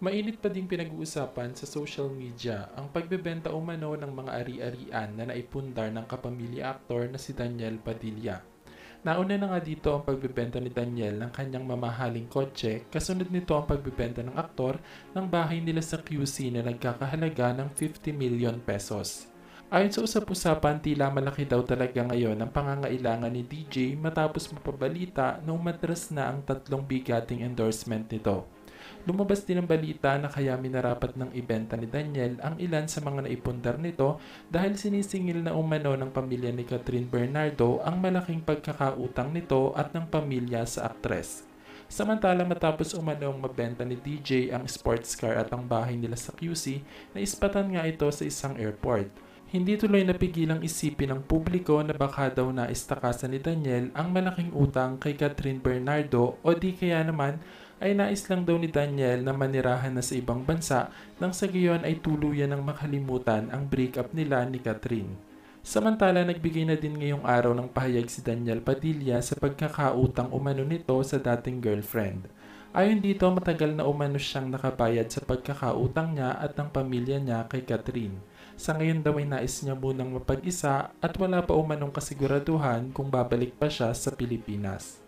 Mainit pa ding pinag-uusapan sa social media ang pagbebenta umano ng mga ari-arian na naipundar ng kapamilya aktor na si Daniel Padilla. Nauna na nga dito ang pagbebenta ni Daniel ng kanyang mamahaling kotse, kasunod nito ang pagbebenta ng aktor ng bahay nila sa QC na nagkakahalaga ng 50 million pesos. Ayon sa usap-usapan, tila malaki daw talaga ngayon ang pangangailangan ni DJ matapos mapabalita na umatras na ang tatlong bigating endorsement nito. Lumabas din ang balita na kaya minarapat ng ibenta ni Daniel ang ilan sa mga naipundar nito dahil sinisingil na umano ng pamilya ni Catherine Bernardo ang malaking pagkakautang nito at ng pamilya sa aktres. Samantala matapos umanong mabenta ni DJ ang sports car at ang bahay nila sa QC, naispatan nga ito sa isang airport. Hindi tuloy napigilang isipin ng publiko na baka daw naistakasan ni Daniel ang malaking utang kay Catherine Bernardo o di kaya naman ay nais lang daw ni Daniel na manirahan na sa ibang bansa nang sa gayon ay tuluyan ng makalimutan ang breakup nila ni Catherine. Samantala nagbigay na din ngayong araw ng pahayag si Daniel Padilla sa pagkakautang umano nito sa dating girlfriend. Ayon dito, matagal na umano siyang nakabayad sa pagkakautang niya at ng pamilya niya kay Catherine. Sa ngayon daw ay nais niya munang mapag-isa at wala pa umanong kasiguraduhan kung babalik pa siya sa Pilipinas.